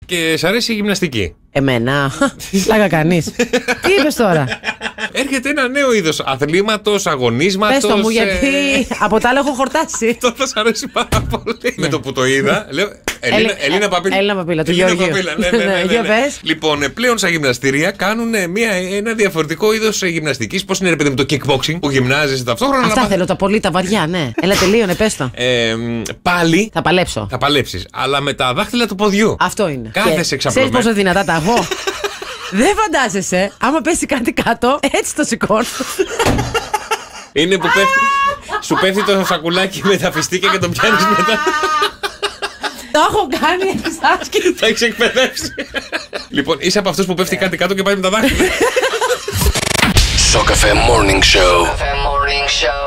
Και σ' αρέσει η γυμναστική. Εμένα. Πλάκα κανείς. Τι είπες τώρα? Έρχεται ένα νέο είδος αθλήματος, αγωνίσματος. Πες το μου, γιατί από τα άλλα έχω χορτάσει. Αυτό θα σ' αρέσει πάρα πολύ. Με το που το είδα, λέω. Ελίνα Παπίλα. Έλληνα Παπίλα, του Γεωργίου. Ναι. Λοιπόν, πλέον στα γυμναστήρια κάνουν ένα διαφορετικό είδος γυμναστικής. Πώς είναι, ρε παιδί μου, το kickboxing που γυμνάζεσαι ταυτόχρονα. Αυτά θέλω, τα πολύ, τα βαριά, ναι. Έλα, τελείωνε, πες το. Πάλι. Θα παλέψω. Θα παλέψεις, αλλά με τα δάχτυλα του ποδιού. Αυτό είναι. Κάθεσαι εξαπλωμένο. Ξέρεις πόσο δυνατά τα έχω? Δεν φαντάζεσαι, άμα πέσει κάτι κάτω, έτσι το σηκώνω. Είναι που πέφτει. Σου πέφτει το σακουλάκι με τα φιστίκια και το πιάνεις μετά. Το έχω κάνει εξάσκηση. Θα έχεις εκπαιδεύσει. Λοιπόν, είσαι από αυτούς που πέφτει κάτι κάτω και πάει με τα δάχτυλα. Σοκαφέ Morning Show.